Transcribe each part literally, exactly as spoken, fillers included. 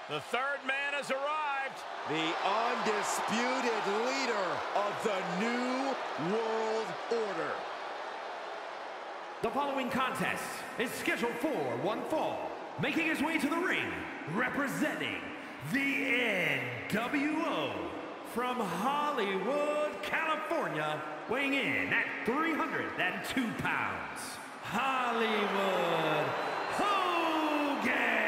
The third man has arrived. The undisputed leader of the New World Order. The following contest is scheduled for one fall. Making his way to the ring, representing the N W O from Hollywood, California, weighing in at three hundred two pounds, Hollywood Hogan.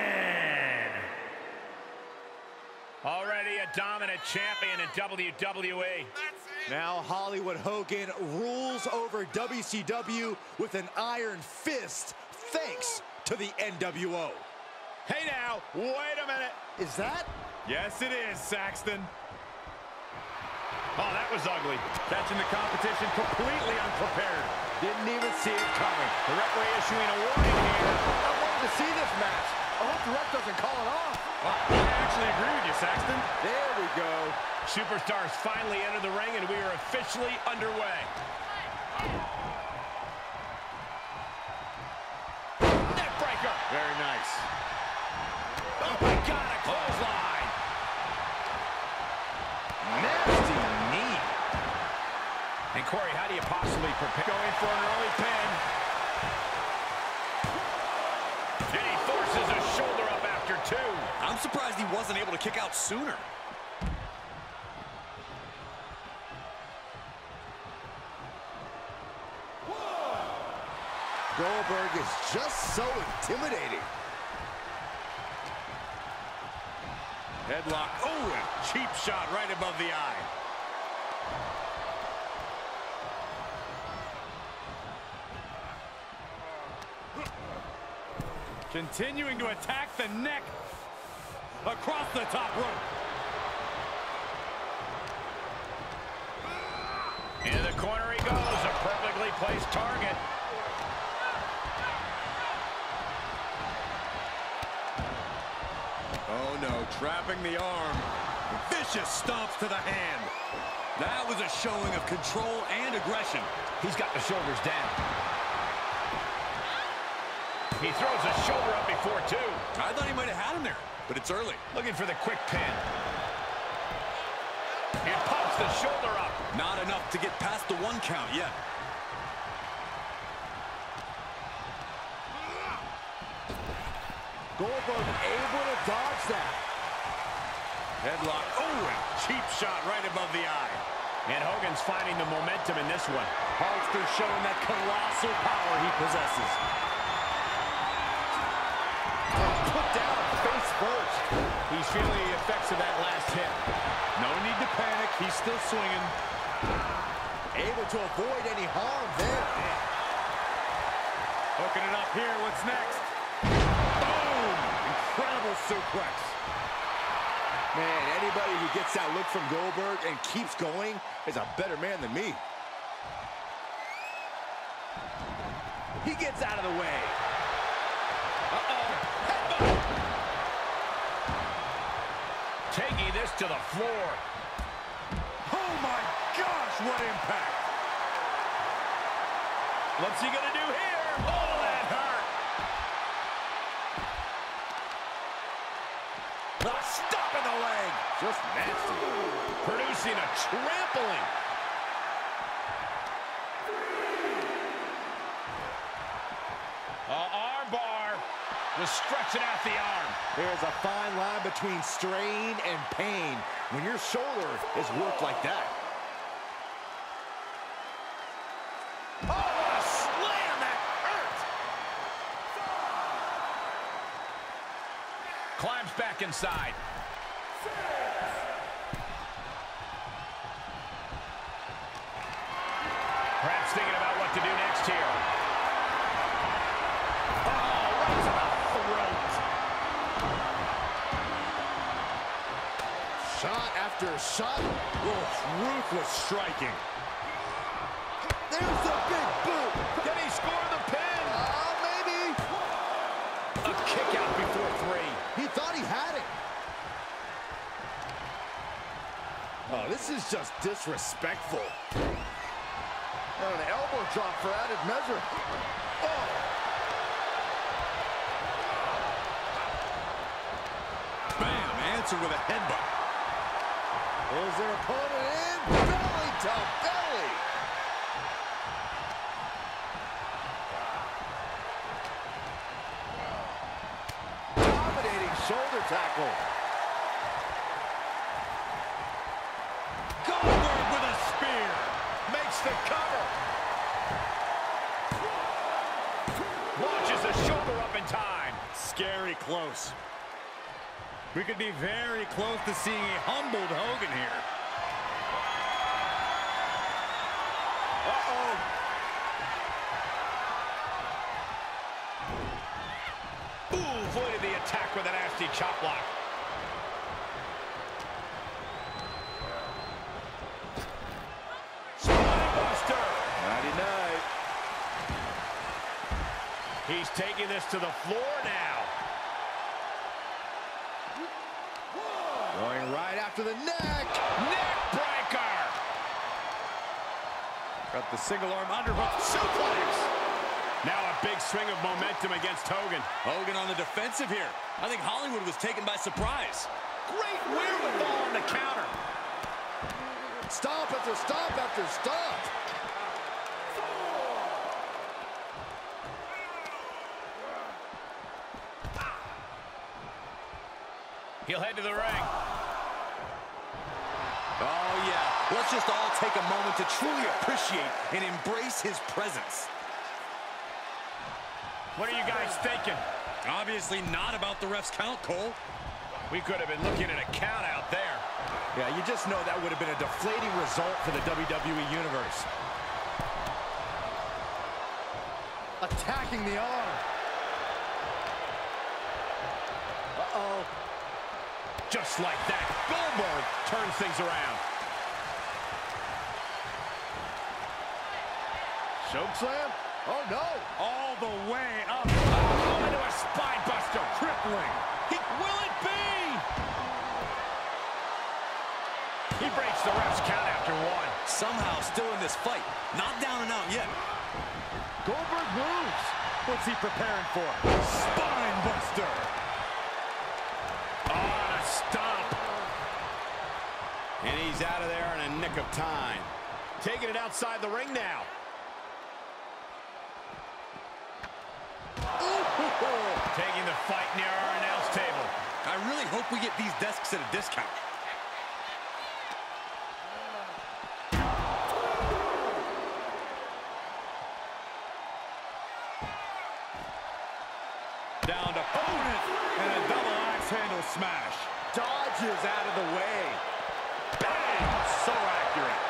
Already a dominant champion in W W E. Now Hollywood Hogan rules over W C W with an iron fist, thanks to the N W O. Hey now, wait a minute. Is that? Yes, it is, Saxton. Oh, that was ugly. Catching the competition completely unprepared. Didn't even see it coming. The referee issuing a warning here. I wanted to see this match. I hope the ref doesn't call it off. Wow, I actually agree with you, Saxton. There we go. Superstars finally enter the ring, and we are officially underway. Neck breaker. Very nice. Oh, my God, a clothesline. Nasty knee. And, Corey, how do you possibly prepare? Going for an early pin. And he forces a shoulder up after two. I'm surprised he wasn't able to kick out sooner. Goldberg is just so intimidating. Headlock. Oh, a cheap shot right above the eye. Continuing to attack the neck across the top rope. Into the corner he goes. A perfectly placed target. Oh no, trapping the arm. Vicious stomps to the hand. That was a showing of control and aggression. He's got the shoulders down. He throws a shoulder up before two. I thought he might have had him there, but it's early. Looking for the quick pin. He pops the shoulder up. Not enough to get past the one count yet. Goldberg able to dodge that. Headlock. Oh, and cheap shot right above the eye. And Hogan's finding the momentum in this one. Hulkster showing that colossal power he possesses. Put down face first. He's feeling the effects of that last hit. No need to panic. He's still swinging. Able to avoid any harm there. Hooking it up here. What's next? Boom! Incredible suplex. Man, anybody who gets that look from Goldberg and keeps going is a better man than me. He gets out of the way. Uh-oh. Taking this to the floor. Oh my gosh, what impact! What's he gonna do here? Oh, that hurt. A stop in the leg. Just nasty. Producing a trampling. Uh, arm bar. Just stretching out the arm. There's a fine line between strain and pain when your shoulder is worked like that. Oh, what a slam! That hurt! Climbs back inside. Perhaps thinking about what to do next here. Shot after shot. Oh, ruthless striking. There's the big boot. Can he score the pin? Uh, maybe. A kick out before three. He thought he had it. Oh, this is just disrespectful. And an elbow drop for added measure. Oh. Bam! answer with a headbutt. Pulls their opponent in, belly to belly. Dominating shoulder tackle. Goldberg with a spear. Makes the cover. Launches the shoulder up in time. Scary close. We could be very close to seeing a humbled Hogan here. Uh-oh. Ooh, avoided the attack with a nasty chop block. Spinebuster. ninety-nine. He's taking this to the floor now. Going right after the neck. Neck breaker. Got the single arm underhook. Suplex. Now a big swing of momentum against Hogan. Hogan on the defensive here. I think Hollywood was taken by surprise. Great wherewithal on the counter. Stomp after stomp after stomp. He'll head to the ring. Oh, yeah. Let's just all take a moment to truly appreciate and embrace his presence. What are you guys thinking? Obviously not about the ref's count, Cole. We could have been looking at a count out there. Yeah, you just know that would have been a deflating result for the W W E Universe. Attacking the arm. Uh-oh. Just like that, Goldberg turns things around. Chokeslam? Oh, no. All the way up. Oh, into a spine buster. Crippling. He, will it be? He breaks the ref's count after one. Somehow still in this fight. Not down and out yet. Goldberg moves. What's he preparing for? Spine buster. Oh, a stomp. And he's out of there in a nick of time. Taking it outside the ring now. Taking the fight near our announce table. I really hope we get these desks at a discount. Down to opponent. And a double axe handle smash. Dodges out of the way. Bang! So accurate.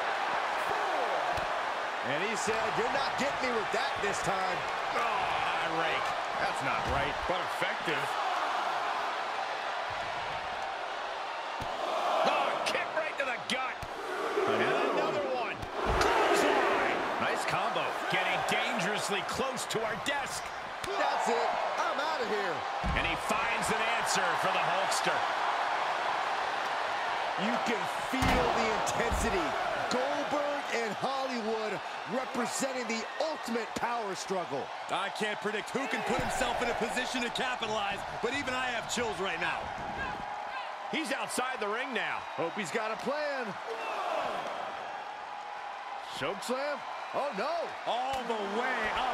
And he said, you're not getting me with that this time. Oh, an eye rake. That's not right, but effective. Oh, kick right to the gut. And another one. Clothesline. Nice combo. Getting dangerously close to our desk. That's it. I'm out of here. And he finds an answer for the Hulkster. You can feel the intensity. Goldberg and Hollywood representing the ultimate power struggle. I can't predict who can put himself in a position to capitalize, but even I have chills right now. He's outside the ring now. Hope he's got a plan. Chokeslam? Oh, no. All the way up.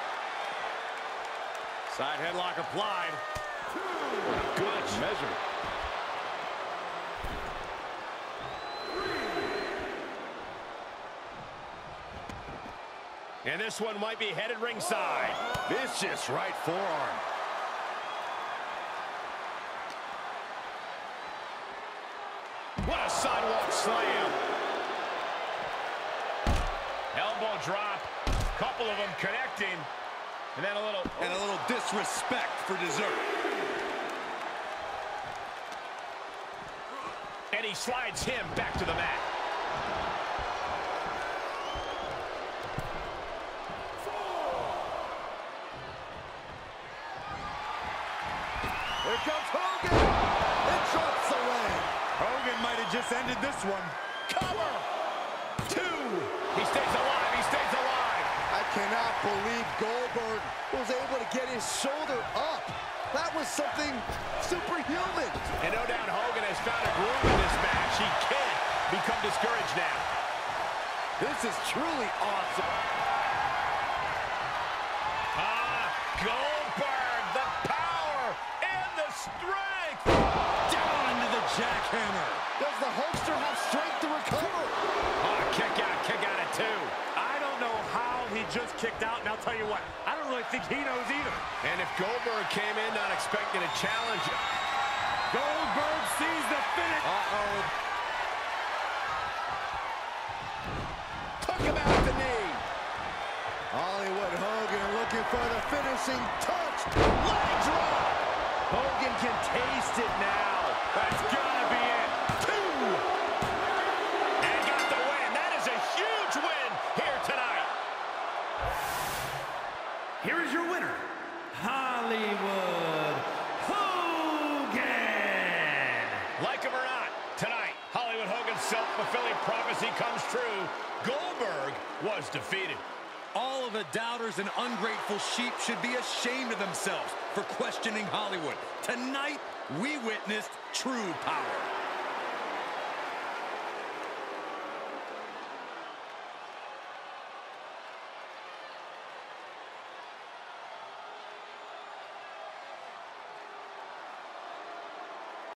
Side headlock applied. Good measure. And this one might be headed ringside. Vicious right forearm. What a sidewalk slam. Elbow drop. Couple of them connecting. And then a little... And a little disrespect for dessert. And he slides him back to the mat. Here comes Hogan. It drops away. Hogan might have just ended this one. Cover. Two. He stays alive. He stays alive. I cannot believe Goldberg was able to get his shoulder up. That was something superhuman. And no doubt Hogan has found a groove in this match. He can't become discouraged now. This is truly awesome. Ah, Goldberg, the power and the strength. Down into the jackhammer. Does the Hulkster have strength to recover? Oh, kick out, kick out at two. I don't know how he just kicked out, and I'll tell you what, I don't really think he knows either. And if Goldberg came in not expecting a challenge. Goldberg sees the finish. Uh-oh. Took him out at the knee. Hollywood Hogan looking for the finishing touch. Leg drop. Hogan can taste it now. That's gotta be it. Two. And got the win. That is a huge win here tonight. Here is your winner, Hollywood Hogan. Like him or not, tonight, Hollywood Hogan's self-fulfilling prophecy comes true. Goldberg was defeated. All of the doubters and ungrateful sheep should be ashamed of themselves for questioning Hollywood. Tonight, we witnessed true power.